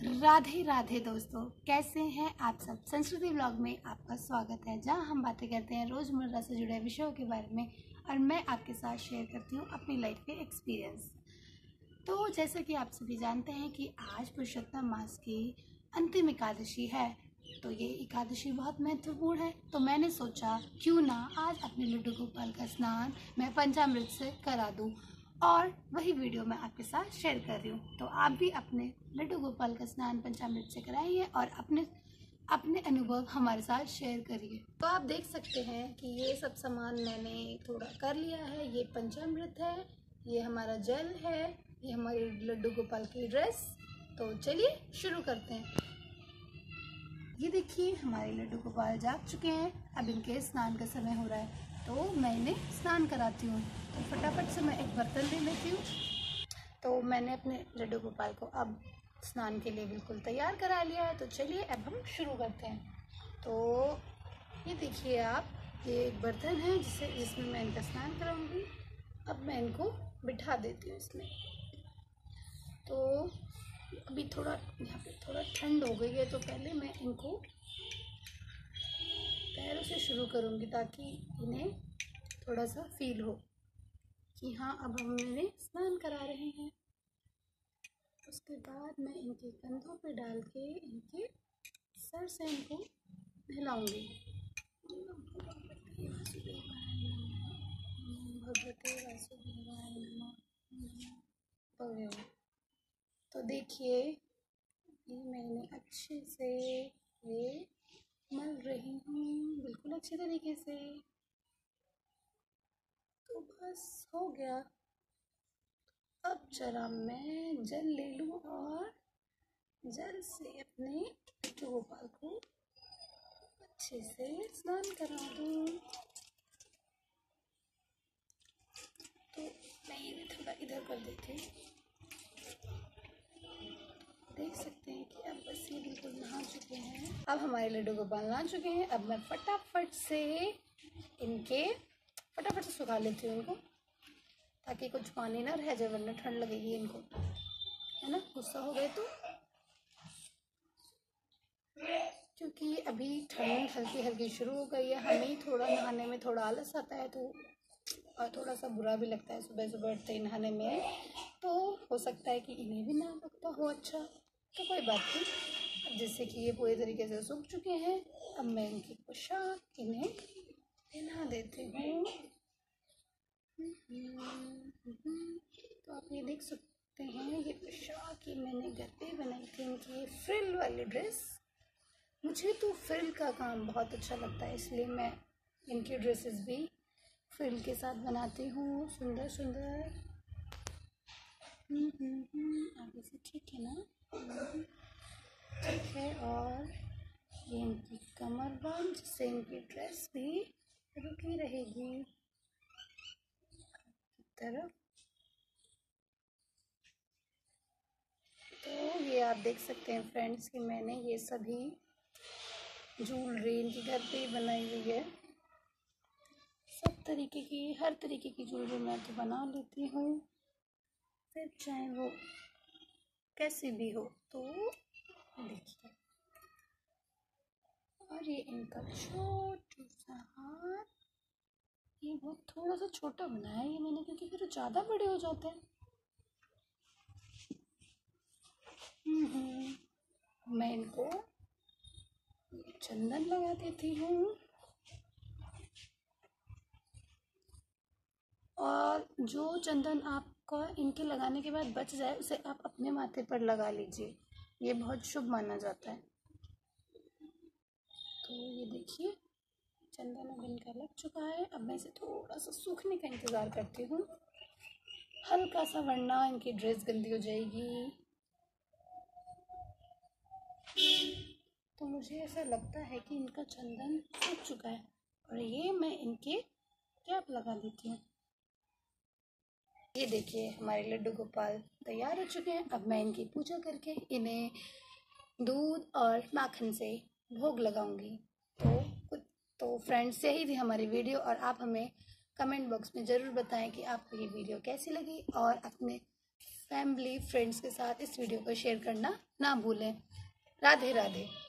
राधे राधे दोस्तों, कैसे हैं आप सब। संस्कृति ब्लॉग में आपका स्वागत है, जहां हम बातें करते हैं रोज़मर्रा से जुड़े विषयों के बारे में और मैं आपके साथ शेयर करती हूं अपनी लाइफ के एक्सपीरियंस। तो जैसा कि आप सभी जानते हैं कि आज पुरुषोत्तम मास की अंतिम एकादशी है, तो ये एकादशी बहुत महत्वपूर्ण है। तो मैंने सोचा क्यों ना आज अपने लड्डू गोपाल का स्नान मैं पंचामृत से करा दूं, और वही वीडियो मैं आपके साथ शेयर कर रही हूँ। तो आप भी अपने लड्डू गोपाल का स्नान पंचामृत से कराइए और अपने अनुभव हमारे साथ शेयर करिए। तो आप देख सकते हैं कि ये सब सामान मैंने थोड़ा कर लिया है। ये पंचामृत है, ये हमारा जल है, ये हमारे लड्डू गोपाल की ड्रेस। तो चलिए शुरू करते हैं। ये देखिए हमारे लड्डू गोपाल जाग चुके हैं, अब इनके स्नान का समय हो रहा है, तो मैं इन्हें स्नान कराती हूँ। तो फटाफट से मैं एक बर्तन ले लेती हूँ। तो मैंने अपने लड्डू गोपाल को अब स्नान के लिए बिल्कुल तैयार करा लिया है। तो चलिए अब हम शुरू करते हैं। तो ये देखिए आप, ये एक बर्तन है जिसमें मैं इनका स्नान कराऊंगी। अब मैं इनको बिठा देती हूँ इसमें। तो अभी थोड़ा यहाँ पे थोड़ा ठंड हो गई है, तो पहले मैं इनको पैरों से शुरू करूँगी ताकि इन्हें थोड़ा सा फील हो कि हाँ अब हम इन्हें स्नान करा रहे हैं। उसके बाद मैं इनके कंधों पे डाल के इनके सर से इनको नहलाऊंगी। भगवते वासुदेवाय नमः। तो देखिए ये मैंने अच्छे से ये मल रही हूँ, बिल्कुल अच्छे तरीके से। तो बस हो गया। अब जरा मैं जल ले लूँ और जल से अपने लड्डू गोपाल को अच्छे से स्नान करा दूँ। तो मैं ये भी थोड़ा इधर कर देती हूँ। देख सकते हैं कि अब बस ये बिल्कुल नहा चुके हैं। अब हमारे लड्डू गोपाल नहा चुके हैं। अब मैं फटाफट से सुखा लेती हूँ इनको, ताकि कुछ पानी ना रह जाए, वरना ठंड लगेगी इनको, है ना। गुस्सा हो गए तो, क्योंकि अभी ठंड हल्की हल्की शुरू हो गई है। हमें थोड़ा नहाने में थोड़ा आलस आता है, तो और थोड़ा सा बुरा भी लगता है सुबह सुबह उठते ही नहाने में। तो हो सकता है कि इन्हें भी ना लगता हो अच्छा, तो कोई बात नहीं। जैसे कि ये पूरी तरीके से सूख चुके हैं, अब मैं इनकी पोशाक इन्हें पहना देती हूँ। तो आप ये देख सकते हैं, ये पोशाक ही मैंने घर पे बनाई थी, इनकी फ्रिल वाली ड्रेस। मुझे तो फ्रिल का काम बहुत अच्छा लगता है, इसलिए मैं इनकी ड्रेसेस भी फ्रिल के साथ बनाती हूँ, सुंदर सुंदर। आगे से ठीक है ना? ठीक है। और ये इनकी कमर बंद, जिससे इनकी ड्रेस भी रुकी रहेगी तरफ। तो ये आप देख सकते हैं फ्रेंड्स कि मैंने ये सभी ज्वेलरी इनकी घर पे ही बनाई हुई है। सब तरीके की, हर तरीके की ज्वेलरी मैं तो बना लेती हूँ, फिर चाहे वो कैसी भी हो। तो देखिए, और ये इनका छोटा सा हाथ, ये बहुत थोड़ा सा छोटा बनाया है ये मैंने, क्योंकि फिर ज़्यादा बड़े हो जाते हैं। मैं इनको चंदन लगा देती हूँ, और जो चंदन आपका इनके लगाने के बाद बच जाए उसे आप अपने माथे पर लगा लीजिए, ये बहुत शुभ माना जाता है। तो ये देखिए चंदन अब इनका लग चुका है। अब मैं इसे थोड़ा सा सूखने का इंतज़ार करती हूँ, हल्का सा, वरना इनकी ड्रेस गंदी हो जाएगी। तो मुझे ऐसा लगता है कि इनका चंदन सूख चुका है, और ये मैं इनके कैप लगा देती हूँ। ये देखिए हमारे लड्डू गोपाल तैयार हो चुके हैं। अब मैं इनकी पूजा करके इन्हें दूध और माखन से भोग लगाऊंगी। तो फ्रेंड्स, यही थी हमारी वीडियो, और आप हमें कमेंट बॉक्स में ज़रूर बताएं कि आपको ये वीडियो कैसी लगी, और अपने फैमिली फ्रेंड्स के साथ इस वीडियो को शेयर करना ना भूलें। राधे राधे।